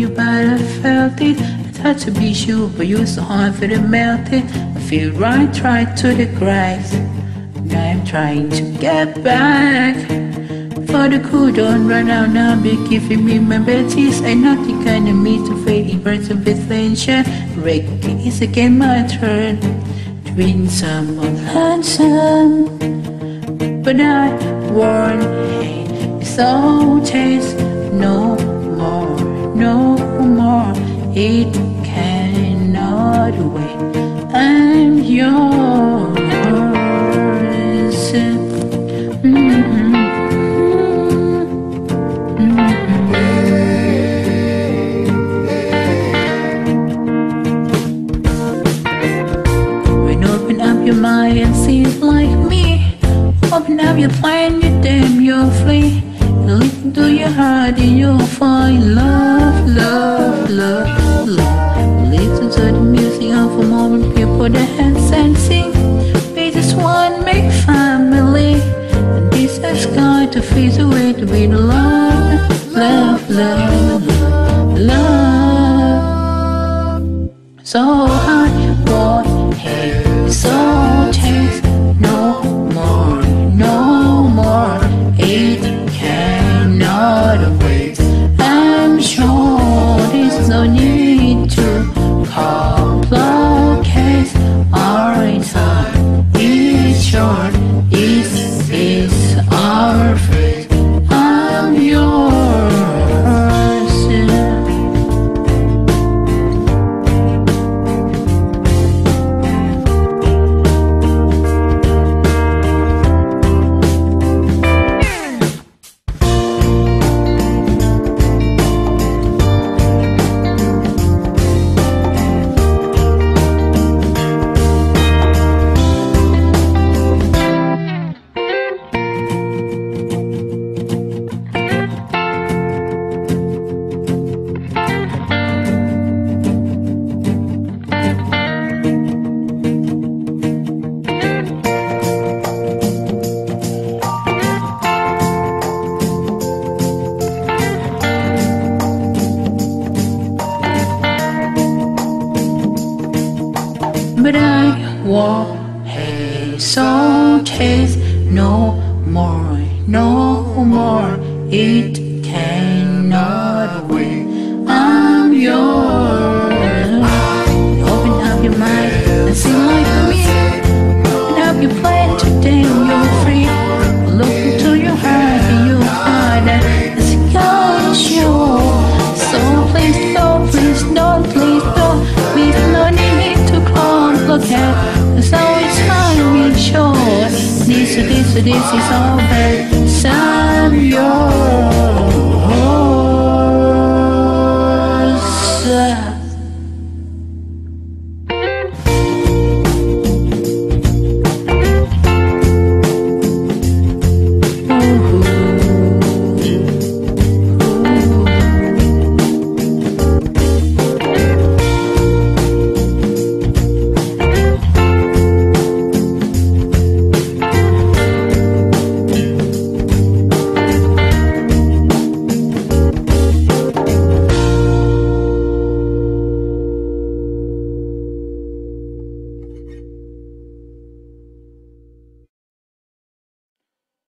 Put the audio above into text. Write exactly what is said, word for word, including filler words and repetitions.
you, but I felt it. I tried to be sure, but you're so hard for the melted. I feel right, right to the cracks. Now I'm trying to get back. For the cool, don't run out now, be giving me my betties. I not the kind of me to fading birds of attention. Reggae is again my turn to win some attention. But I warn, hey, it's all taste no more, no more. It cannot wait. I'm yours. Mm-hmm. Your mind and see it like me. Open up your plan, you damn, you're free. Listen to your heart and you'll find love, love, love, love. Listen to the music of a moment, people put their hands and sing. We just want to make family, and this is going to fade away to be the love, love, love, love. So hard, boy, hey. So taste no more, no more. It cannot wait. I'm sure there's no need to complicate our time. It's short, it is our fate. I'm yours. But I want hey, so taste no more, no more. It cannot wait. I'm yours. Open up your mind and see like me. Open up your plan today, you're free. Look into your heart and you'll find that it's God's show. So please don't, please don't, please don't, please no need to complicate. Cause now it's time we show. This, this, this is all bad.